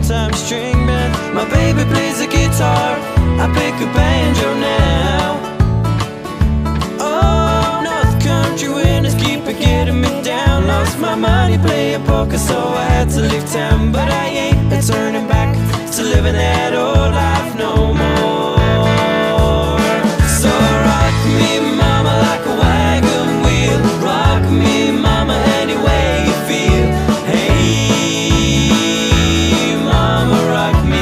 old-time string band. My baby plays the guitar, I pick a banjo now. Oh, North Country winners keep getting me down. Lost my money playing poker, so I had to leave town. But I ain't turning back to living that old life no more. So rock me, mama, like a wagon wheel. Rock me, mama, any way you feel. Hey, mama, rock me.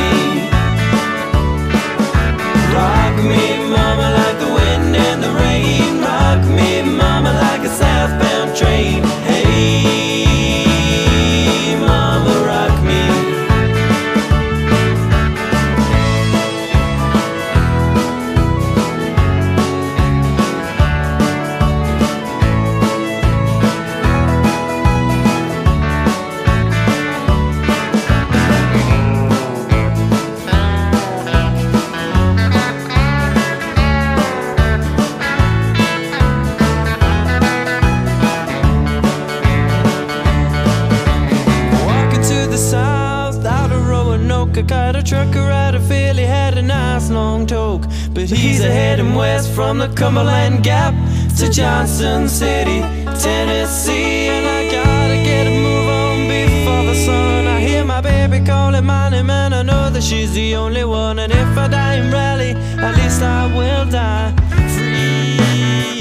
Rock me, mama, like the wind and the rain. Rock me, mama, like a southbound train. Hey, mama, rock me. I got a trucker out of Philly, had a nice long toke, but he's heading west from the Cumberland Gap to Johnson City, Tennessee. And I gotta get a move on before the sun. I hear my baby calling my name, and I know that she's the only one. And if I die in Raleigh, at least I will die free.